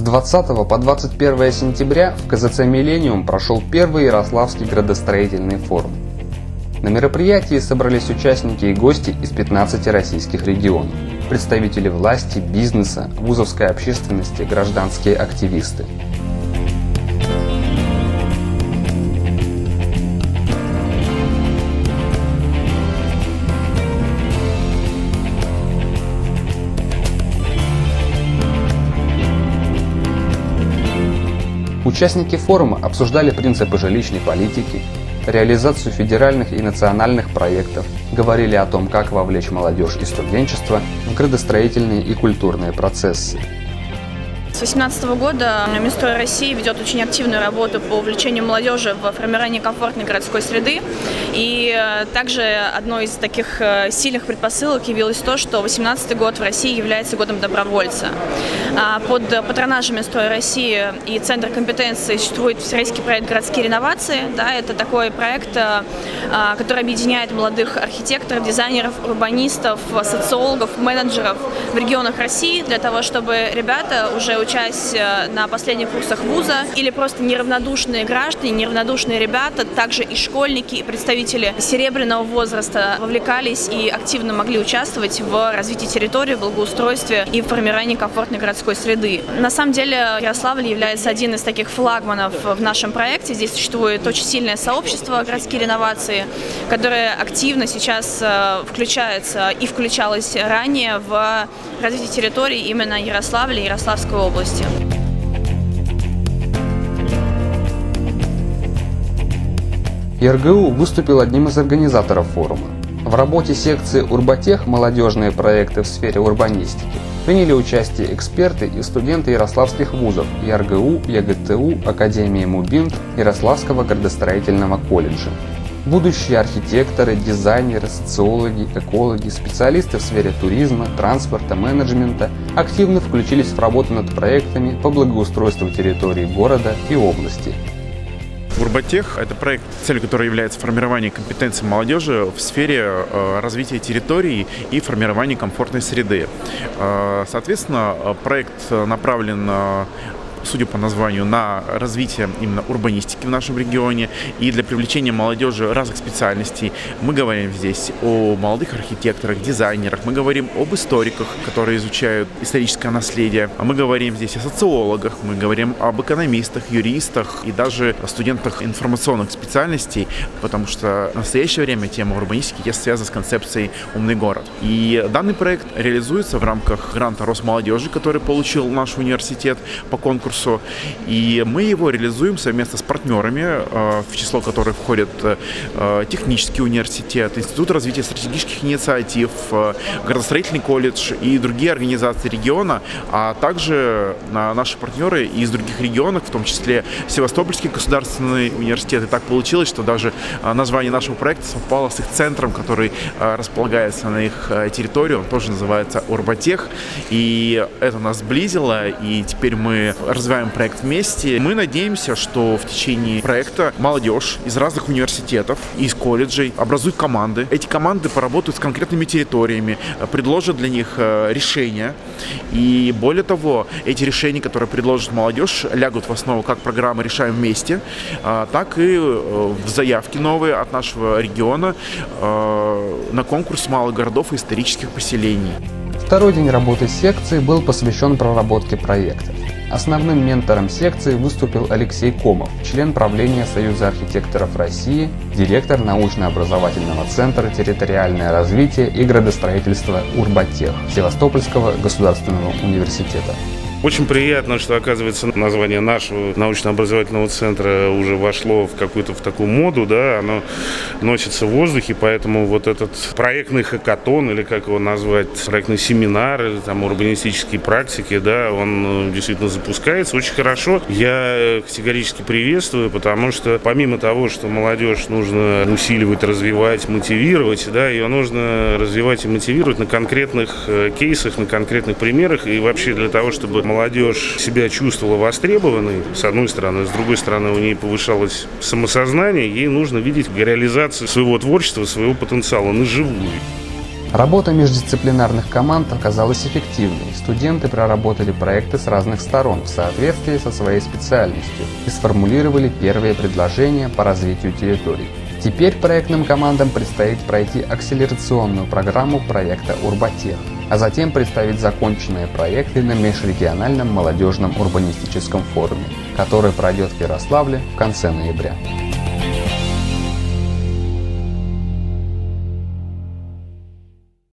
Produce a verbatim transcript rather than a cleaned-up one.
двадцатого по двадцать первое сентября в ка зэ цэ «Миллениум» прошел первый Ярославский градостроительный форум. На мероприятии собрались участники и гости из пятнадцати российских регионов, представители власти, бизнеса, вузовской общественности, гражданские активисты. Участники форума обсуждали принципы жилищной политики, реализацию федеральных и национальных проектов, говорили о том, как вовлечь молодежь и студенчество в градостроительные и культурные процессы. С две тысячи восемнадцатого года Минстрой России ведет очень активную работу по увлечению молодежи в формировании комфортной городской среды. И также одной из таких сильных предпосылок явилось то, что две тысячи восемнадцатый год в России является годом добровольца. Под патронажем Минстроя России и Центра компетенции существует всероссийский проект «Городские реновации». Да, это такой проект, который объединяет молодых архитекторов, дизайнеров, урбанистов, социологов, менеджеров в регионах России для того, чтобы ребята, уже учась на последних курсах вуза, или просто неравнодушные граждане, неравнодушные ребята, также и школьники, и представители серебряного возраста вовлекались и активно могли участвовать в развитии территории, в благоустройстве и в формировании комфортной городской среды. На самом деле Ярославль является один из таких флагманов в нашем проекте. Здесь существует очень сильное сообщество «Городские реновации», которое активно сейчас включается и включалось ранее в развитие территории именно Ярославля и Ярославской области. эр гэ у выступил одним из организаторов форума. В работе секции «Урботех. Молодежные проекты в сфере урбанистики» приняли участие эксперты и студенты ярославских вузов эр гэ у, е гэ тэ у, Академии МУБИНТ, Ярославского градостроительного колледжа. Будущие архитекторы, дизайнеры, социологи, экологи, специалисты в сфере туризма, транспорта, менеджмента активно включились в работу над проектами по благоустройству территории города и области. Урботех – это проект, целью которого является формирование компетенций молодежи в сфере э, развития территорий и формирования комфортной среды. Э, соответственно, проект направлен э, судя по названию, на развитие именно урбанистики в нашем регионе и для привлечения молодежи разных специальностей. Мы говорим здесь о молодых архитекторах, дизайнерах, мы говорим об историках, которые изучают историческое наследие, мы говорим здесь о социологах, мы говорим об экономистах, юристах и даже о студентах информационных специальностей, потому что в настоящее время тема урбанистики связана с концепцией «Умный город». И данный проект реализуется в рамках гранта Росмолодежи, который получил наш университет по конкурсу. И мы его реализуем совместно с партнерами, в число которых входят Технический университет, Институт развития стратегических инициатив, Градостроительный колледж и другие организации региона, а также наши партнеры из других регионов, в том числе Севастопольский государственный университет. И так получилось, что даже название нашего проекта совпало с их центром, который располагается на их территории. Он тоже называется «Урботех». И это нас сблизило, и теперь мы развиваем проект вместе. Мы надеемся, что в течение проекта молодежь из разных университетов, из колледжей образуют команды. Эти команды поработают с конкретными территориями, предложат для них решения. И более того, эти решения, которые предложит молодежь, лягут в основу как программы «Решаем вместе», так и в заявки новые от нашего региона на конкурс малых городов и исторических поселений. Второй день работы секции был посвящен проработке проектов. Основным ментором секции выступил Алексей Комов, член правления Союза архитекторов России, директор научно-образовательного центра «Территориальное развитие и градостроительство Урботех» Севастопольского государственного университета. Очень приятно, что, оказывается, название нашего научно-образовательного центра уже вошло в какую-то в такую моду, да, оно носится в воздухе, поэтому вот этот проектный хакатон, или как его назвать, проектный семинар, или там урбанистические практики, да, он действительно запускается очень хорошо. Я категорически приветствую, потому что помимо того, что молодежь нужно усиливать, развивать, мотивировать, да, ее нужно развивать и мотивировать на конкретных кейсах, на конкретных примерах, и вообще для того, чтобы молодежь себя чувствовала востребованной, с одной стороны, с другой стороны, у нее повышалось самосознание, ей нужно видеть реализацию своего творчества, своего потенциала наживую. Работа междисциплинарных команд оказалась эффективной. Студенты проработали проекты с разных сторон в соответствии со своей специальностью и сформулировали первые предложения по развитию территорий. Теперь проектным командам предстоит пройти акселерационную программу проекта «Урботех», а затем представить законченные проекты на межрегиональном молодежном урбанистическом форуме, который пройдет в Ярославле в конце ноября.